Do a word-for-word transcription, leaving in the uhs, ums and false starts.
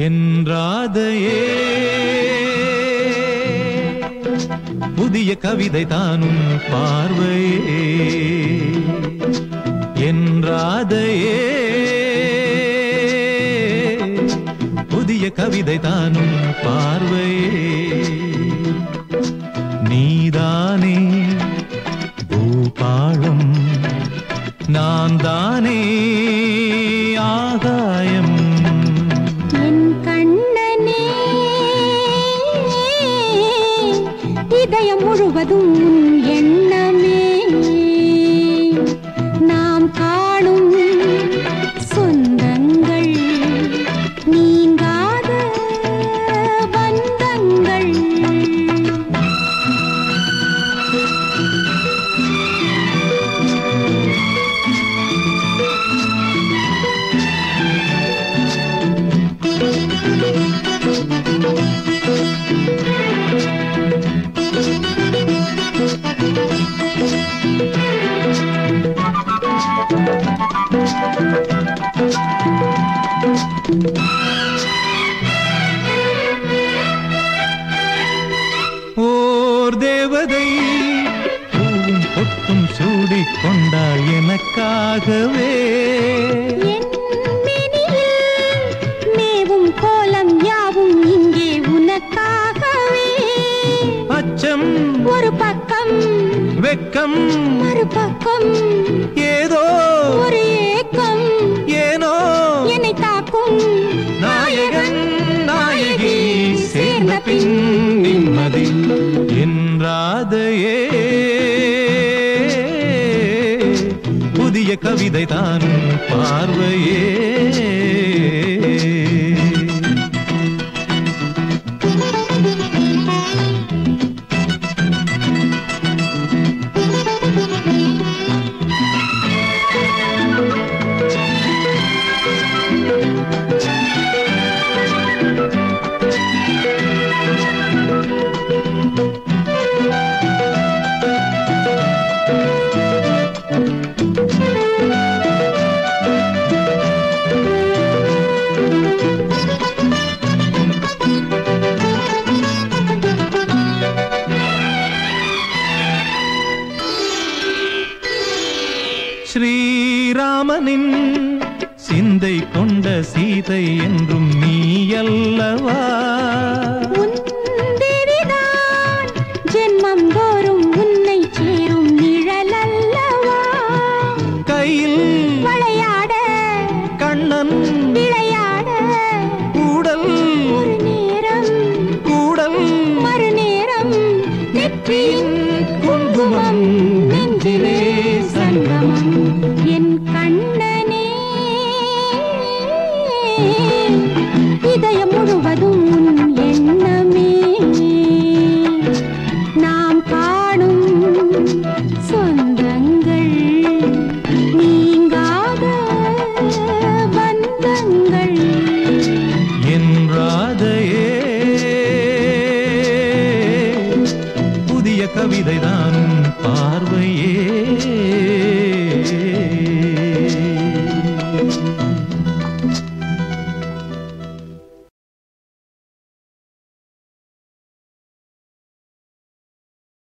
என் ராதையே புதிய கவிதை தானும் பார்வையே என் ராதையே புதிய கவிதை தானும் பார்வையே நீதானே பூபாளம் நான் தானே ஆகாயம் என் கண்ணனே இதயம் முழுவதும் எண்ணமே நாம் காணும் சொந்தங்கள் நீங்காத பந்தங்கள் ஓர் தேவதை பூவும் பொட்டும் சூடிக் கொண்டாள் எனக்காகவே மேவும் கோலம் யாவும் இங்கே உனக்காகவே அச்சம் ஒரு பக்கம் வெக்கம் மறுபக்கம் ஏதோ ஒரு ஏக்கம் ஏனோ என்னை தாக்கும் நாயகன் நாயகி சேர்ந்த பின் நிம்மதி என் ராதையே புதிய கவிதை தானும் பார்வையே ஸ்ரீராமனின் சிந்தை கொண்ட சீதை என்றும் நீ அல்லவா ஜென்மம் தோறும் உன்னை சேரும் நிழல் அல்லவா கையில் விளையாட கண்ணன் விளையாட கூடல் ஒரு நேரம் கூடல் மறுநேரம் நெற்றியின் குங்குமம் நெஞ்சிலே சங்கமம் என் கண்ணனே இதயம் முழுவதும்